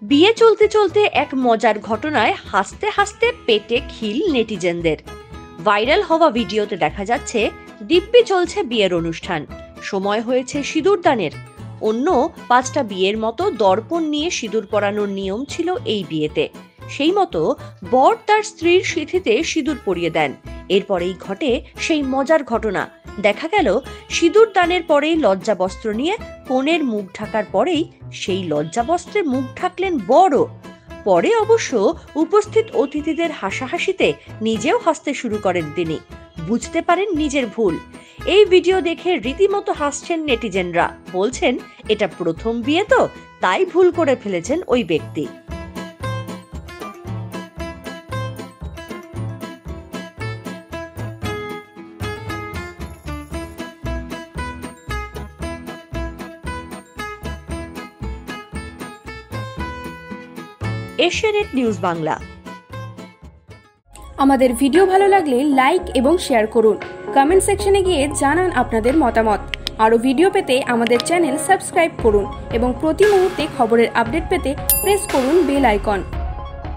বিয়ে চলতে চলতে এক মজার ঘটনায় হাসতে হাসতে পেটে খিল নেটিজেনদের। ভাইরাল হওয়া ভিডিওতে দেখা যাচ্ছে দিব্যি চলছে বিয়ের অনুষ্ঠান, সময় হয়েছে সিঁদুরদানের। অন্য 5টা বিয়ের মতো দর্পণ নিয়ে সিঁদুর পরানোর নিয়ম ছিল এই বিয়েতে। সেই মতো বর তার স্ত্রীর সিঁথিতে সিঁদুর পরিয়ে দেন। এরপরেই ঘটে সেই মজার ঘটনা। দেখা গেল সিঁদুর দানের পরেই লজ্জা বস্ত্র নিয়ে কনের মুখ ঢাকার পরেই সেই লজ্জা বস্ত্রে মুখ ঢাকলেন বরও। পরে অবশ্য উপস্থিত অতিথিদের হাসাহাসিতে নিজেও হাসতে শুরু করেন তিনি। বুঝতে পারেন নিজের ভুল। এই ভিডিও দেখে রীতিমতো হাসছেন নেটিজেনরা, বলছেন এটা প্রথম বিয়ে তো, তাই ভুল করে ফেলেছেন ওই ব্যক্তি। এশিয়ানেট নিউজ বাংলা। আমাদের ভিডিও ভালো লাগলে লাইক এবং শেয়ার করুন। কমেন্ট সেকশনে গিয়ে জানান আপনাদের মতামত। আরও ভিডিও পেতে আমাদের চ্যানেল সাবস্ক্রাইব করুন এবং প্রতি মুহূর্তে খবরের আপডেট পেতে প্রেস করুন বেল আইকন।